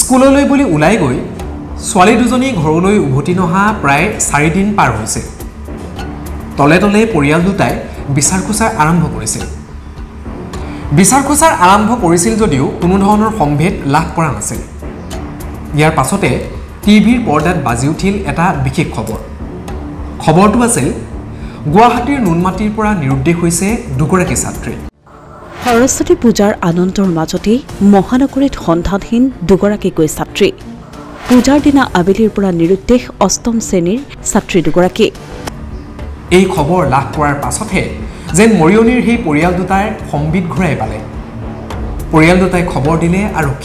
স্কুললৈ বুলি ওলাই গৈ ছোৱালী দুজনী ঘৰলৈ উভতি নহা প্ৰায় 4 দিন পাৰ হৈছে তলে তলে পৰিয়াল দুটাই বিচাৰ খোচাৰ আৰম্ভ কৰিছিল বিচাৰ খোচাৰ আৰম্ভ কৰিছিল যদিও কোনো ধৰণৰ সম্ভেদ লাভ কৰা নাছিল ইয়াৰ পাছতে টিভিৰ পৰ্দাত বাজি উঠিল এটা বিশেষ খবৰটো আছিল গুৱাহাটীৰ নুনমাটিৰ পৰা নিৰুদ্দেশ হৈছে দুগৰাকী ছাত্ৰী সৰস্বতী পূজাৰ আনন্দৰ মাজতে মহানগৰীত সন্ধানহীন দুগৰাকীকৈ ছাত্ৰী পূজাৰ দিনা আবেলিৰ পৰা নিৰুদ্দেশ অষ্টম শ্ৰেণীৰ ছাত্ৰী দুগৰাকী এই খবৰ লাভ কৰাৰ পাছতহে যেন মৰিয়নিৰ সেই পৰিয়াল দুটাই সম্বিত ঘূৰাই পালে পৰিয়াল দুটাই খবৰ দিলে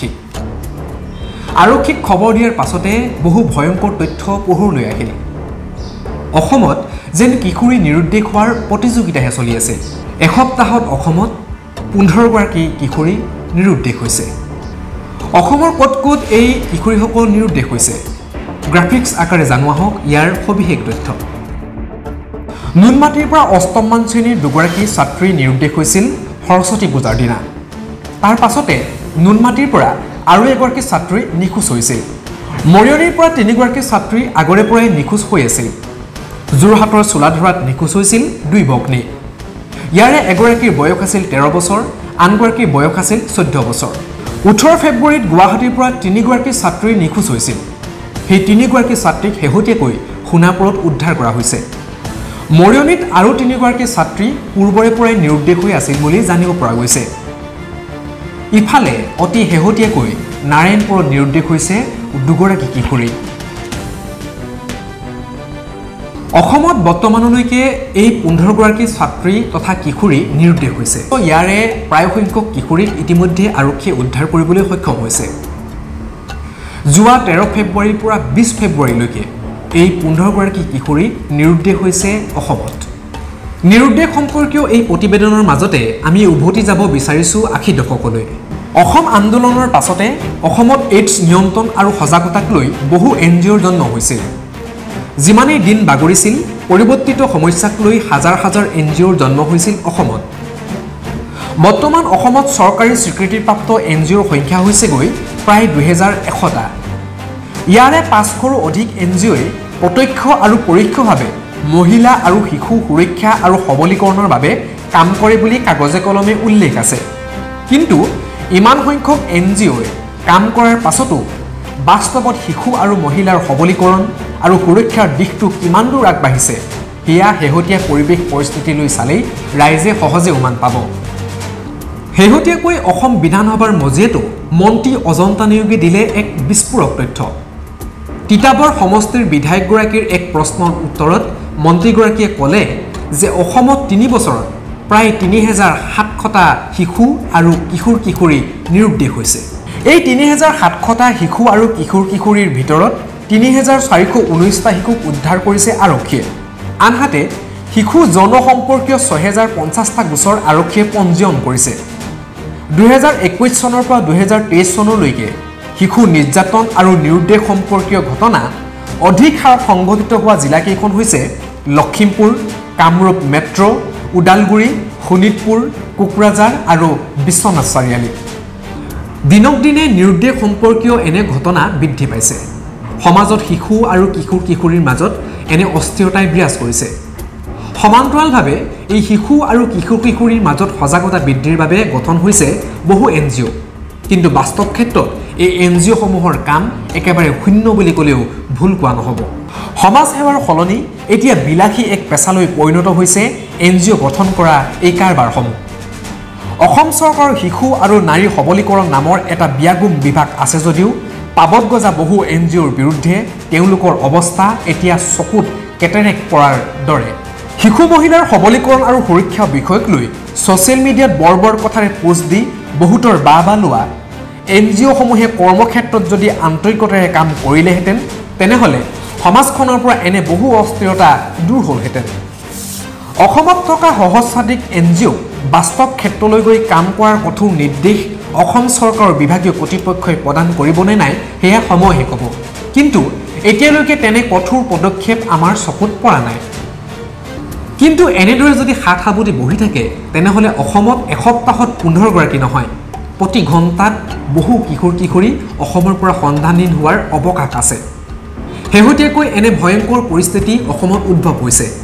আৰক্ষীক খবৰ দিয়াৰ পাছতে বহু ভয়ংকৰ তথ্য পোহৰলৈ আহিল অসমত যেন কিশোৰী নিৰুদ্দেশ হোৱাৰ প্ৰতিযোগিতাহে চলি আছে এসপ্তাহত অসমত 15 গৰাকী কিশোৰী নিৰুদ্দেশ হৈছে অসমৰ ক'ত এই কিশোৰীসকল নিৰুদ্দেশ হৈছে গ্ৰাফিক্স আকাৰে জানোৱা হওক ইয়াৰ সবিশেষ তথ্য নুনমাটিৰ পৰা অষ্টমমান শ্ৰেণীৰ দুগৰাকী ছাত্ৰী নিৰুদ্দেশ হৈছিল সৰস্বতী পূজাৰ দিনা তাৰ পাছতে নুনমাটিৰ পৰা আৰু এগৰাকী ছাত্ৰী নিখোজ হৈছিল মৰিয়নিৰ পৰা 3 গৰাকী ছাত্ৰী আগৰে পৰাই নিখোজ হৈ আছিল যোৰহাটৰ চোলাধৰাত নিখোজ হৈছিল 2 ভগ্নী ইয়াৰে এগৰাকীৰ বয়স আছিল 13 বছৰ আনগৰাকীৰ বয়স আছিল 14 বছৰ 18 ফেব্ৰুৱাৰীত গুৱাহাটীৰ পৰা 3 গৰাকী ছাত্ৰী নিখোজ হৈছিল সেই 3 গৰাকী ছাত্ৰীক শেহতীয়াকৈ সোণাপুৰত উদ্ধাৰ কৰা হৈছে মৰিয়নিত আৰু 3 গৰাকী ছাত্ৰী পূৰ্বৰে পৰাই নিৰুদ্দেশ হৈ আছিল বুলি জানিব পৰা গৈছে ইফালে অতি শেহতীয়াকৈ নাৰায়ণপুৰত নিৰুদ্দেশ হৈছে দুগৰাকী কিশোৰী অসমত বৰ্তমানলৈকে এই 15 গৰাকী ছাত্ৰী তথা কিশোৰী নিৰুদ্দেশ হৈছে ইয়াৰে প্ৰায় সংখ্যক কিশোৰীক ইতিমধ্যে আৰক্ষীয়ে উদ্ধাৰ কৰিবলৈ সক্ষম হৈছে যোৱা 13 ফেব্ৰুৱাৰীৰ পৰা 20 ফেব্ৰুৱাৰীলৈকে এই 15 গৰাকী কিশোৰী নিৰুদ্দেশ হৈছে অসমত নিৰুদ্দেশ সম্পৰ্কীয় এই প্ৰতিবেদনৰ মাজতে আমি উভতি যাব বিচাৰিছো 80 দশকলৈ অসম আন্দোলনৰ পাছতে অসমত এইডছ নিয়ন্ত্ৰণ আৰু সজাগতাক লৈ বহু এনজিঅ'ৰ জন্ম হৈছিল যিমানেই দিন বাগৰিছিল পৰিৱৰ্তিত সমস্যাক লৈ হাজাৰ হাজাৰ এনজিঅ'ৰ জন্ম হৈছিল অসমত বৰ্তমান অসমত চৰকাৰী স্বীকৃতিপ্ৰাপ্ত এনজিঅ'ৰ সংখ্যা হৈছে গৈ প্ৰায় 2100টা ইয়াৰে 500ৰো অধিক এনজিঅ'ই প্ৰত্যক্ষ আৰু পৰোক্ষভাৱে মহিলা আৰু শিশু সুৰক্ষা আৰু সবলীকৰণৰ বাবে কাম কৰে বুলি কাগজে কলমে উল্লেখ আছে কিন্তু ইমান সংখ্যক এনজিঅ'ই কাম কৰাৰ পাছতো বাস্তৱত শিশু আৰু মহিলাৰ সবলীকৰণ আৰু সুৰক্ষাৰ দিশটো কিমান দূৰ আগবাঢ়িছে হিয়া হেহতীয়া পৰিৱেশ পৰিস্থিতিলৈ চালেই ৰাইজে সহজে উমান পাব হেহতীয়াকৈ অসম বিধানসভাৰ মজিয়াটো মন্ত্ৰী অজন্তা নিয়োগে দিলে এক বিস্ফোৰক তথ্য তিতাবৰ সমষ্টিৰ বিধায়কগৰাকীৰ এক প্ৰশ্নৰ উত্তৰত মন্ত্ৰীগৰাকীয়ে ক'লে যে অসমত 3 বছৰত প্ৰায় 3700টা শিশু আৰু কিশোৰী নিৰুদ্দেশ হৈছে এই 3700টা শিশু আৰু কিশোৰীৰ ভিতৰত 3419টা শিশুক উদ্ধাৰ কৰিছে আৰক্ষীয়ে আনহাতে শিশু যৌন সম্পৰ্কীয় 6050টা গোচৰ আৰক্ষীয়ে পঞ্জীয়ন কৰিছে 2021 চনৰ পৰা 2023 চনলৈকে শিশু নিৰ্যাতন আৰু নিৰুদ্দেশ সম্পৰ্কীয় ঘটনা অধিক হাৰত সংঘটিত হোৱা জিলাকেইখন হৈছে লখিমপুৰ কামৰূপ মেট্ৰ উদালগুৰি শোণিতপুৰ কোকৰাঝাৰ আৰু বিশ্বনাথ চাৰিআলি দিনক দিনে নিৰুদ্দেশ সম্পৰ্কীয় এনে ঘটনা বৃদ্ধি পাইছে সমাজত শিশু আৰু কিশোৰীৰ মাজত এনে অস্থিৰতাই বিৰাজ কৰিছে সমান্তৰালভাৱে এই শিশু আৰু কিশোৰীৰ মাজত সজাগতা বৃদ্ধিৰ বাবে গঠন হৈছে বহু এনজিঅ' কিন্তু বাস্তৱ ক্ষেত্ৰত এই এনজিঅ'সমূহৰ কাম একেবাৰে শূন্য বুলি ক'লেও ভুল কোৱা নহ'ব সমাজ সেৱাৰ সলনি এতিয়া বিলাসী এক পেছালৈ পৰিণত হৈছে এনজিঅ' গঠন কৰা এই কাৰবাৰসমূহ অসম চৰকাৰৰ শিশু আৰু নাৰী সবলীকৰণ নামৰ এটা বিয়াগুম বিভাগ আছে যদিও পাবত গজা বহু এনজিঅ'ৰ বিৰুদ্ধে তেওঁলোকৰ অৱস্থা এতিয়া চকুত কেটেৰেক পৰাৰ দৰে শিশু মহিলাৰ সবলীকৰণ আৰু সুৰক্ষা বিষয়ক লৈ ছ'চিয়েল মিডিয়াত বৰ কথাৰে পোষ্ট দি বহুতৰ বাহ লোৱা এনজিঅ'সমূহে কৰ্মক্ষেত্ৰত যদি আন্তৰিকতাৰে কাম কৰিলেহেঁতেন তেনেহ'লে সমাজখনৰ পৰা এনে বহু অস্থিৰতা দূৰ হ'লহেঁতেন অসমত থকা সহস্ৰাধিক এনজিঅ' বাস্তৱ ক্ষেত্ৰলৈ গৈ কাম কৰাৰ কঠোৰ নিৰ্দেশ অসম চৰকাৰৰ বিভাগীয় কৰ্তৃপক্ষই প্ৰদান কৰিবনে নাই সেয়া সময়হে ক'ব কিন্তু এতিয়ালৈকে তেনে কঠোৰ পদক্ষেপ আমাৰ চকুত পৰা নাই কিন্তু এনেদৰে যদি হাত সাবটি বহি থাকে তেনেহ'লে অসমত এসপ্তাহত 15 গৰাকী নহয় প্ৰতি ঘণ্টাত বহু কিশোৰ কিশোৰী অসমৰ পৰা সন্ধানহীন হোৱাৰ অৱকাশ আছে। শেহতীয়াকৈ এনে ভয়ংকৰ পৰিস্থিতি অসমত উদ্ভৱ হৈছে।